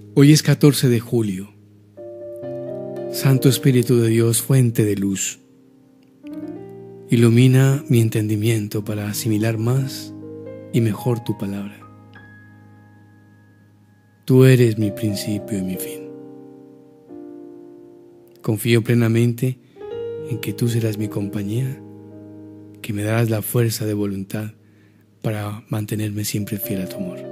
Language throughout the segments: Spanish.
Hoy es 14 de julio. Santo Espíritu de Dios, fuente de luz, ilumina mi entendimiento para asimilar más y mejor tu palabra. Tú eres mi principio y mi fin. Confío plenamente en que tú serás mi compañía, que me darás la fuerza de voluntad para mantenerme siempre fiel a tu amor.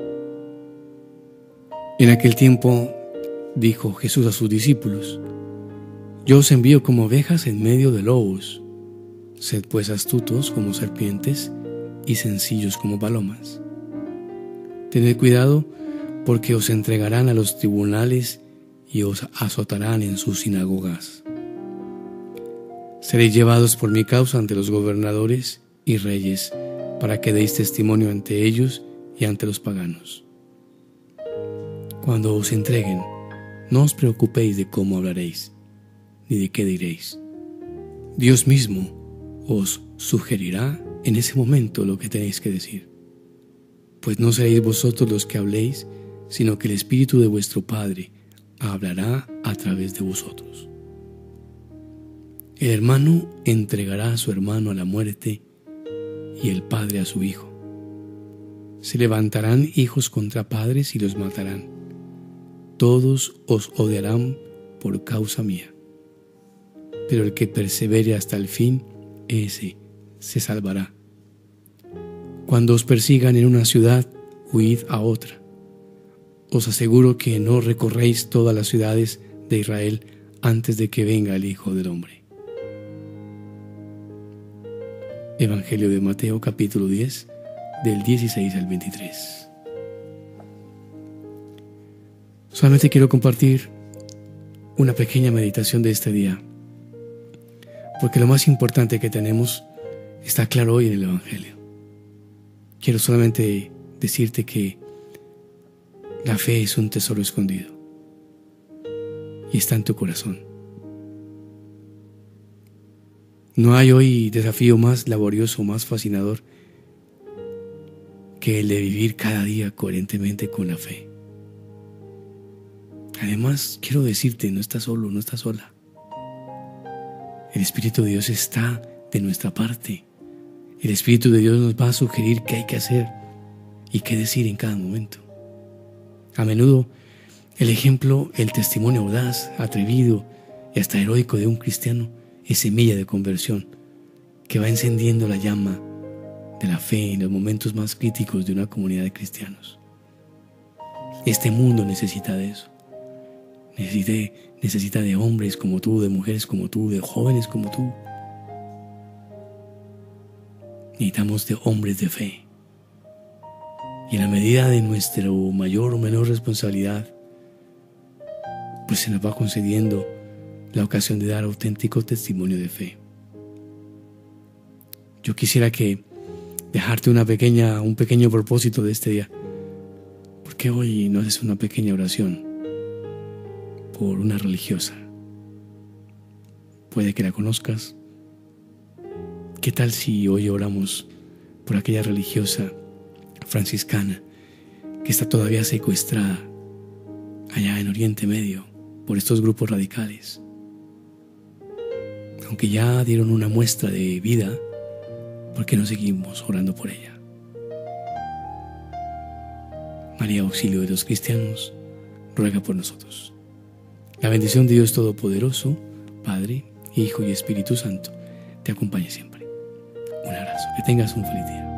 En aquel tiempo dijo Jesús a sus discípulos: Yo os envío como ovejas en medio de lobos. Sed pues astutos como serpientes y sencillos como palomas. Tened cuidado, porque os entregarán a los tribunales y os azotarán en sus sinagogas. Seréis llevados por mi causa ante los gobernadores y reyes, para que deis testimonio ante ellos y ante los paganos. Cuando os entreguen, no os preocupéis de cómo hablaréis, ni de qué diréis. Dios mismo os sugerirá en ese momento lo que tenéis que decir. Pues no seréis vosotros los que habléis, sino que el Espíritu de vuestro Padre hablará a través de vosotros. El hermano entregará a su hermano a la muerte y el padre a su hijo. Se levantarán hijos contra padres y los matarán. Todos os odiarán por causa mía. Pero el que persevere hasta el fin, ese se salvará. Cuando os persigan en una ciudad, huid a otra. Os aseguro que no recorréis todas las ciudades de Israel antes de que venga el Hijo del Hombre. Evangelio de Mateo, capítulo 10, del 16 al 23. Solamente quiero compartir una pequeña meditación de este día, porque lo más importante que tenemos está claro hoy en el Evangelio. Quiero solamente decirte que la fe es un tesoro escondido y está en tu corazón. No hay hoy desafío más laborioso, más fascinador que el de vivir cada día coherentemente con la fe. Además, quiero decirte, no estás solo, no estás sola. El Espíritu de Dios está de nuestra parte. El Espíritu de Dios nos va a sugerir qué hay que hacer y qué decir en cada momento. A menudo, el ejemplo, el testimonio audaz, atrevido y hasta heroico de un cristiano es semilla de conversión que va encendiendo la llama de la fe en los momentos más críticos de una comunidad de cristianos. Este mundo necesita de eso. Necesita de hombres como tú, de mujeres como tú, de jóvenes como tú. Necesitamos de hombres de fe. Y en la medida de nuestra mayor o menor responsabilidad, pues se nos va concediendo la ocasión de dar auténtico testimonio de fe. Yo quisiera dejarte un pequeño propósito de este día. ¿Por qué hoy no haces una pequeña oración por una religiosa? Puede que la conozcas. ¿Qué tal si hoy oramos por aquella religiosa franciscana que está todavía secuestrada allá en Oriente Medio por estos grupos radicales? Aunque ya dieron una muestra de vida, ¿por qué no seguimos orando por ella? María, auxilio de los cristianos, ruega por nosotros. La bendición de Dios Todopoderoso, Padre, Hijo y Espíritu Santo, te acompañe siempre. Un abrazo. Que tengas un feliz día.